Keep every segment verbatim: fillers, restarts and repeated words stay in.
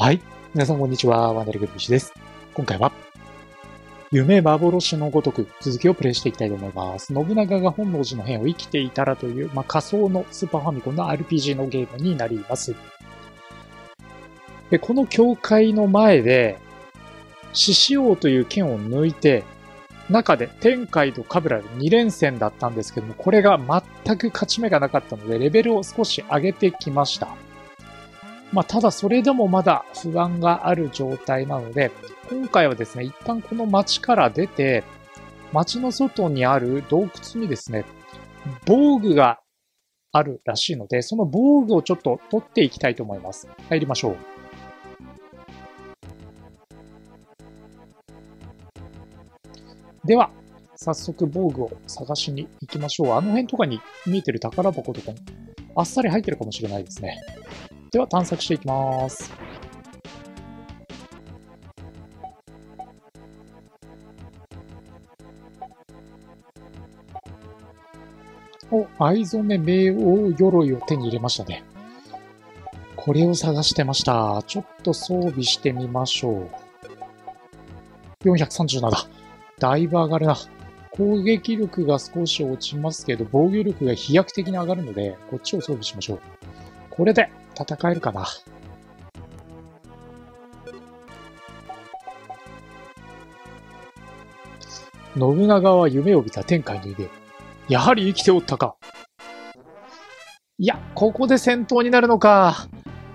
はい。皆さんこんにちは。ワンダルグルビシです。今回は、夢幻のごとく続きをプレイしていきたいと思います。信長が本能寺の変を生きていたらという、まあ、仮想のスーパーファミコンの アールピージー のゲームになります。で、この境界の前で、獅子王という剣を抜いて、中で天海とカブラルに連戦だったんですけども、これが全く勝ち目がなかったので、レベルを少し上げてきました。まあ、ただそれでもまだ不安がある状態なので、今回はですね、一旦この町から出て、町の外にある洞窟にですね、防具があるらしいので、その防具をちょっと取っていきたいと思います。入りましょう。では、早速防具を探しに行きましょう。あの辺とかに見えてる宝箱とかにあっさり入ってるかもしれないですね。では探索していきます。お、藍染め冥王鎧を手に入れましたね。これを探してました。ちょっと装備してみましょう。よんひゃくさんじゅうなな。だいぶ上がるな。攻撃力が少し落ちますけど、防御力が飛躍的に上がるので、こっちを装備しましょう。これで戦えるかな。信長は夢を見た天海の夢を。やはり生きておったか。いや、ここで戦闘になるのか。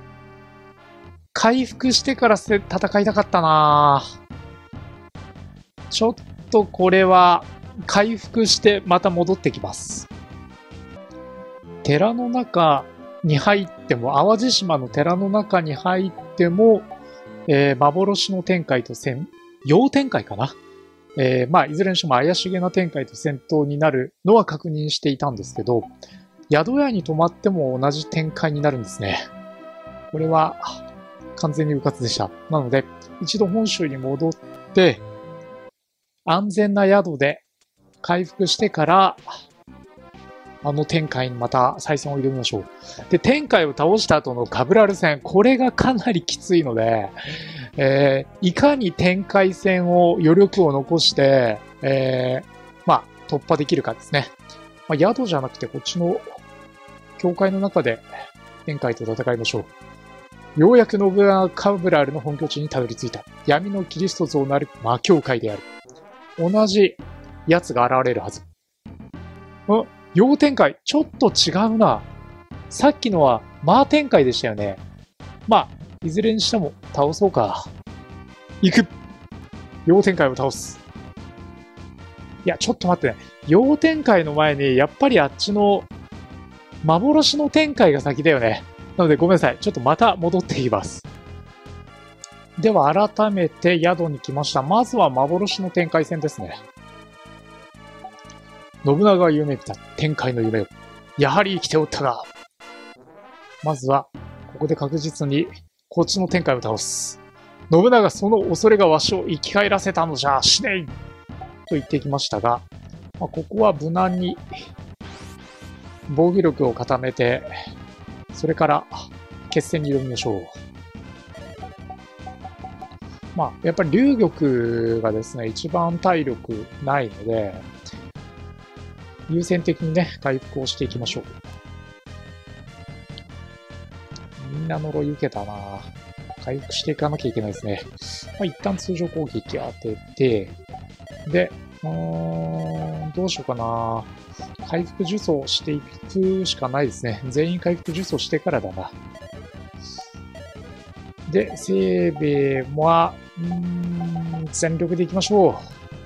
回復してから戦いたかったな。ちょっとこれは回復してまた戻ってきます。寺の中に入っても、淡路島の寺の中に入っても、えー、幻の天海と戦、妖天海かな。えー、まあ、いずれにしても怪しげな天海と戦闘になるのは確認していたんですけど、宿屋に泊まっても同じ展開になるんですね。これは完全に迂闊でした。なので、一度本州に戻って、安全な宿で回復してから、あの天海にまた再戦を挑みましょう。で、天海を倒した後のカブラル戦、これがかなりきついので、えー、いかに天海戦を余力を残して、えー、まあ、突破できるかですね。まあ、宿じゃなくてこっちの教会の中で天海と戦いましょう。ようやく信長カブラルの本拠地にたどり着いた。闇のキリスト像なる魔教会である。同じ奴が現れるはず。ん妖天海、ちょっと違うな。さっきのは魔天海でしたよね。まあ、いずれにしても倒そうか。行く。妖天海を倒す。いや、ちょっと待ってね。妖天海の前に、やっぱりあっちの幻の天海が先だよね。なのでごめんなさい。ちょっとまた戻っています。では改めて宿に来ました。まずは幻の天海戦ですね。信長が夢見た天海の夢を。やはり生きておったが。まずは、ここで確実に、こっちの天海を倒す。信長その恐れがわしを生き返らせたのじゃ、死ねいと言ってきましたが、まあ、ここは無難に、防御力を固めて、それから、決戦に挑みましょう。まあ、やっぱり龍玉がですね、一番体力ないので、優先的にね、回復をしていきましょう。みんな呪い受けたな。回復していかなきゃいけないですね。まあ、一旦通常攻撃当てて、で、うーん、どうしようかな。回復呪詛していくしかないですね。全員回復呪詛してからだな。で、清兵衛は、うーん、全力でいきましょ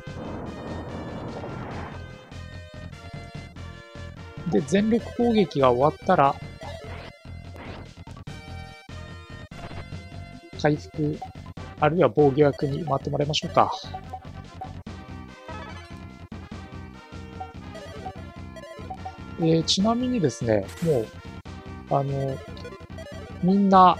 う。で、全力攻撃が終わったら、回復、あるいは防御役に回ってもらいましょうか。えー、ちなみにですね、もう、あの、みんな、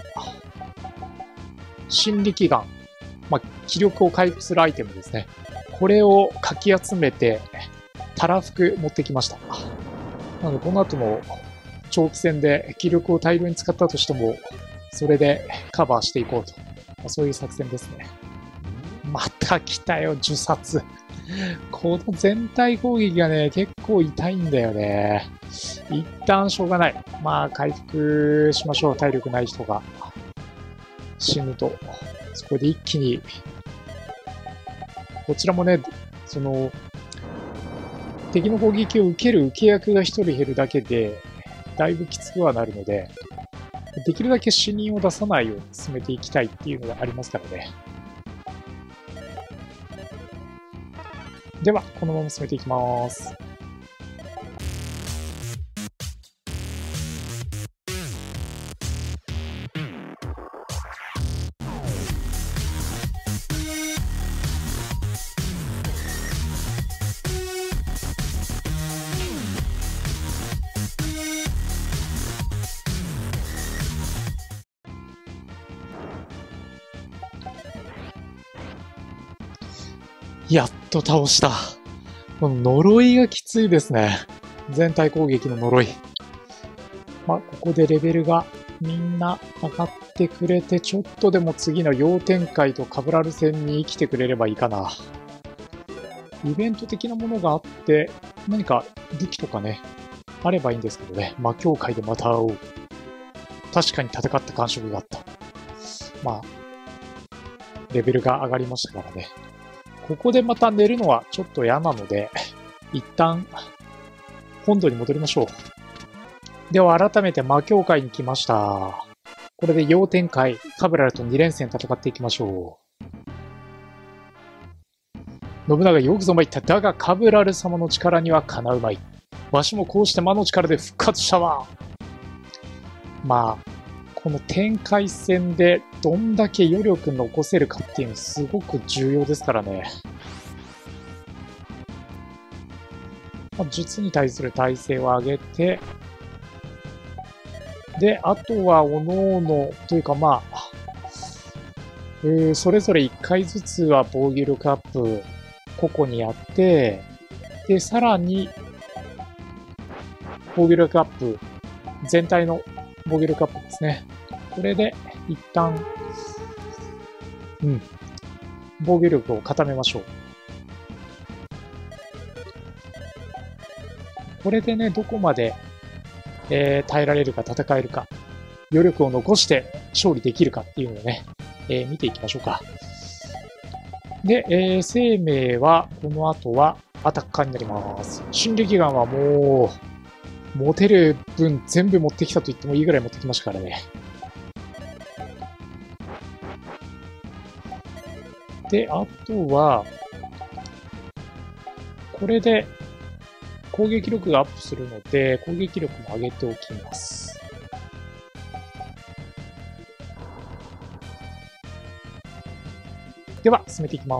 心力眼、まあ、気力を回復するアイテムですね。これをかき集めて、たらふく持ってきました。なので、この後も長期戦で気力を大量に使ったとしても、それでカバーしていこうとあ、そういう作戦ですね。また来たよ、呪殺。この全体攻撃がね、結構痛いんだよね。一旦しょうがない。まあ、回復しましょう。体力ない人が死ぬと。そこで一気に、こちらもね、その、敵の攻撃を受ける受け役が一人減るだけで、だいぶきつくはなるので、できるだけ死人を出さないように進めていきたいっていうのがありますからね。では、このまま進めていきます。やっと倒した。この呪いがきついですね。全体攻撃の呪い。まあ、ここでレベルがみんな上がってくれて、ちょっとでも次の陽天界とカブラル戦に生きてくれればいいかな。イベント的なものがあって、何か武器とかね、あればいいんですけどね。魔境界でまた会おう。確かに戦った感触があった。まあ、レベルが上がりましたからね。ここでまた寝るのはちょっと嫌なので、一旦本土に戻りましょう。では改めて魔境界に来ました。これで陽天界、カブラルとに連戦戦っていきましょう。信長よくぞ参った。だがカブラル様の力にはかなうまい。わしもこうして魔の力で復活したわ。まあ、この展開戦でどんだけ余力残せるかっていうのすごく重要ですからね。まあ、術に対する耐性を上げて、で、あとは各々というかまあ、えー、それぞれいっかいずつは防御力アップ個々にやって、で、さらに防御力アップ、全体の防御力アップですね。これで一旦、うん、防御力を固めましょう。これでね、どこまで、えー、耐えられるか戦えるか、余力を残して勝利できるかっていうのをね、えー、見ていきましょうか。で、えー、生命は、この後はアタッカーになります。進撃眼はもう、持てる分全部持ってきたと言ってもいいぐらい持ってきましたからね。で、あとは、これで攻撃力がアップするので、攻撃力も上げておきます。では、進めていきます。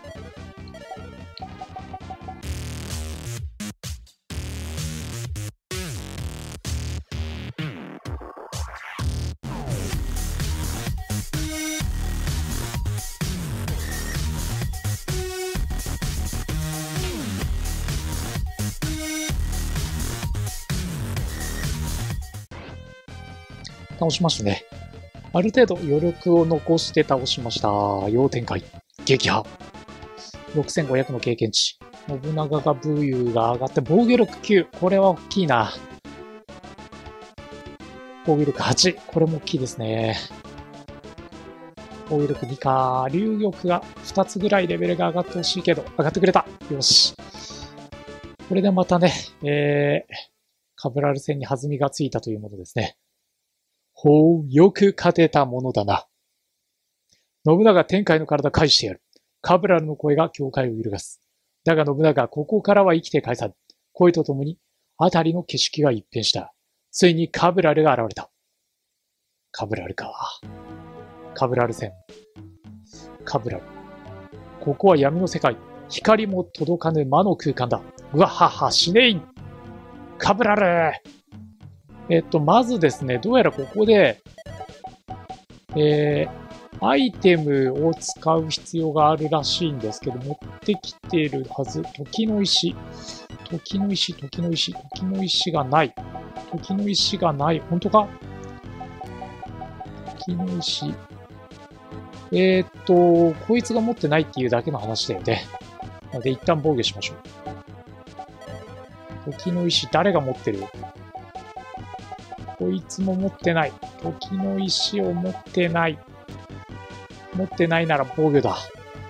倒しましたね。ある程度余力を残して倒しました。陽天界。撃破。ろくせんごひゃくの経験値。信長が武勇が上がって防御力きゅう。これは大きいな。防御力はち。これも大きいですね。防御力にか。竜玉がふたつぐらいレベルが上がってほしいけど、上がってくれた。よし。これでまたね、えー、カブラル戦に弾みがついたというものですね。ほう、よく勝てたものだな。信長天海の体返してやる。カブラルの声が境界を揺るがす。だが信長、ここからは生きて返さん。声とともに、あたりの景色が一変した。ついにカブラルが現れた。カブラルか。カブラル戦。カブラル。ここは闇の世界。光も届かぬ魔の空間だ。うわはは、死ねいん。カブラル。えっと、まずですね、どうやらここで、えー、アイテムを使う必要があるらしいんですけど、持ってきているはず。時の石。時の石、時の石、時の石がない。時の石がない。本当か？時の石。 えー、っと、こいつが持ってないっていうだけの話だよね。なので一旦防御しましょう。時の石誰が持ってる？こいつも持ってない。時の石を持ってない。持ってないなら防御だ。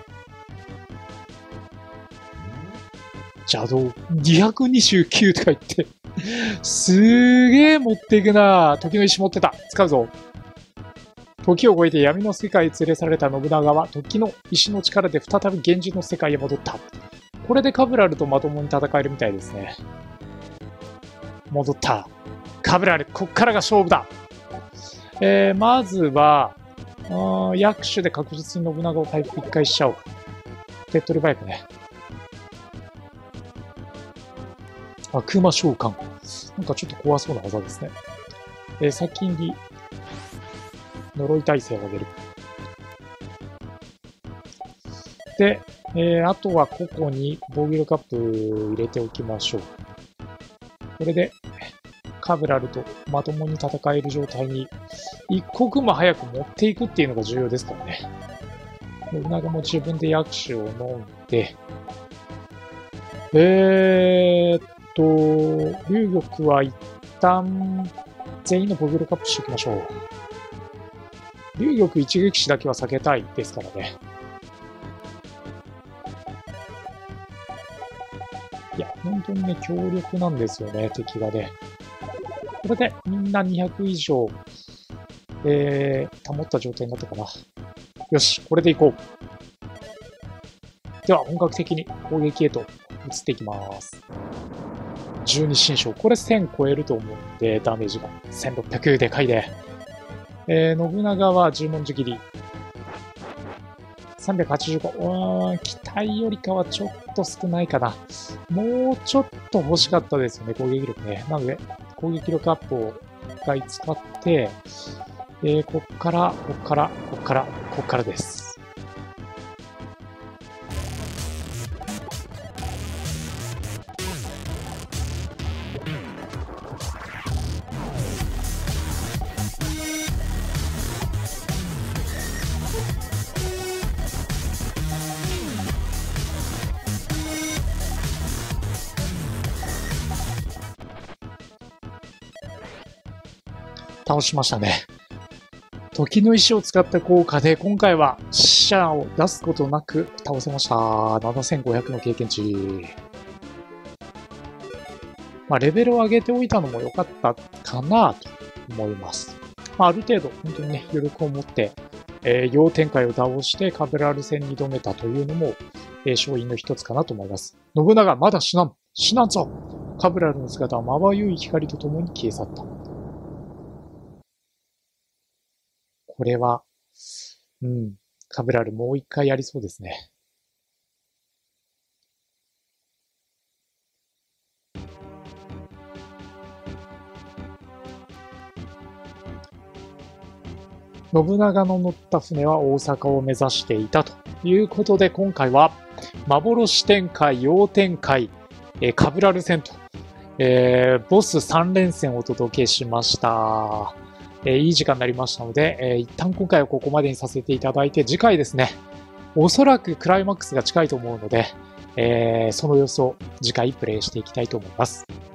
邪道にひゃくにじゅうきゅうとか言って。すげえ持っていくな。時の石持ってた。使うぞ。時を超えて闇の世界へ連れ去られた信長は時の石の力で再び現実の世界へ戻った。これでカブラルとまともに戦えるみたいですね。戻った。カブラル、こっからが勝負だ。えー、まずは、あ役手で確実に信長を回復一回しちゃおう。手っ取り早くね。悪魔召喚。なんかちょっと怖そうな技ですね。えー、先に、呪い耐性を上げる。で、えー、あとはここに防御力アップ入れておきましょう。これで、カブラルとまともに戦える状態に一刻も早く持っていくっていうのが重要ですからね。信長も自分で薬手を飲んで、えーっと、龍玉は一旦全員の防御力アップしておきましょう。龍玉一撃死だけは避けたいですからね。いや、本当にね、強力なんですよね、敵がね。これでみんなにひゃく以上、えー、保った状態になったかな。よし、これでいこう。では、本格的に攻撃へと移っていきます。じゅうに神将。これせん超えると思うんで、ダメージが。せんろっぴゃくでかいで。えー、信長は十文字切り。さんびゃくはちじゅうご。うーん、期待よりかはちょっと少ないかな。もうちょっと欲しかったですよね、攻撃力ね。なので、攻撃力アップを一回使って、えー、こっから、こっから、こっから、こっからです。倒しましたね。時の石を使った効果で、今回は死者を出すことなく倒せました。ななせんごひゃくの経験値。まあ、レベルを上げておいたのも良かったかなと思います。まあ、ある程度、本当にね、余力を持って、えー、陽天海を倒してカブラル戦に挑めたというのも、えー、勝因の一つかなと思います。信長、まだ死なん死なんぞカブラルの姿はまばゆい光とともに消え去った。これは、うん、カブラルもう一回やりそうですね。信長の乗った船は大阪を目指していたということで、今回は幻天海、陽天海、えー、カブラル戦と、えー、ボスさん連戦をお届けしました。えー、いい時間になりましたので、えー、一旦今回はここまでにさせていただいて、次回ですね、おそらくクライマックスが近いと思うので、えー、その様子を次回プレイしていきたいと思います。